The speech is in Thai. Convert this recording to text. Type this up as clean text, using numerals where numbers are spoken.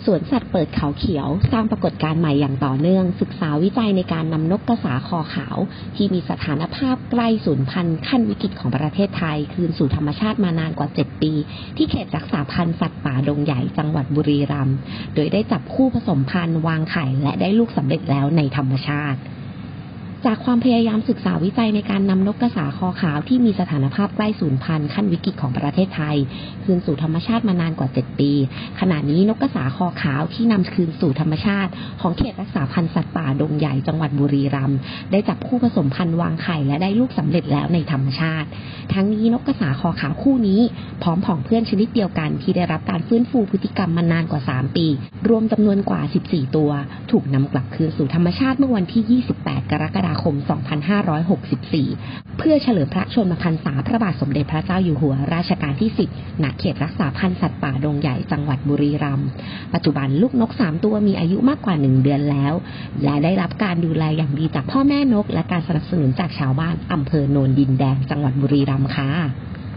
สวนสัตว์เปิดเขาเขียวสร้างปรากฏการณ์ใหม่อย่างต่อเนื่องศึกษาวิจัยในการนำนกกระสาคอขาวที่มีสถานภาพใกล้สูญพันธุ์ขั้นวิกฤตของประเทศไทยคืนสู่ธรรมชาติมานานกว่า 7 ปีที่เขตรักษาพันธุ์สัตว์ป่าดงใหญ่จังหวัดบุรีรัมย์โดยได้จับคู่ผสมพันธุ์วางไข่และได้ลูกสำเร็จแล้วในธรรมชาติจากความพยายามศึกษาวิจัยในการนำนกกระสาคอขาวที่มีสถานภาพใกล้สูญพันธุ์ขั้นวิกฤตของประเทศไทยคืนสู่ธรรมชาติมานานกว่า 7 ปีขณะนี้นกกระสาคอขาวที่นำคืนสู่ธรรมชาติของเขตรักษาพันธุ์สัตว์ป่าดงใหญ่จังหวัดบุรีรัมย์ได้จับคู่ผสมพันธุ์วางไข่และได้ลูกสำเร็จแล้วในธรรมชาติทั้งนี้นกกระสาคอขาวคู่นี้พร้อมผองเพื่อนชนิดเดียวกันที่ได้รับการฟื้นฟูพฤติกรรมมานานกว่า 3 ปีรวมจำนวนกว่า 14 ตัวถูกนำกลับคืนสู่ธรรมชาติเมื่อวันที่ 28 กรกฎาคม 2564 เพื่อเฉลิมพระชนมพรรษาพระบาทสมเด็จพระเจ้าอยู่หัวรัชกาลที่ 10 ณ เขตรักษาพันธุ์สัตว์ป่าดงใหญ่จังหวัดบุรีรัมย์ปัจจุบันลูกนก 3 ตัวมีอายุมากกว่า 1 เดือนแล้วและได้รับการดูแลอย่างดีจากพ่อแม่นกและการสนับสนุนจากชาวบ้านอำเภอโนนดินแดงจังหวัดบุรีรัมย์ค่ะ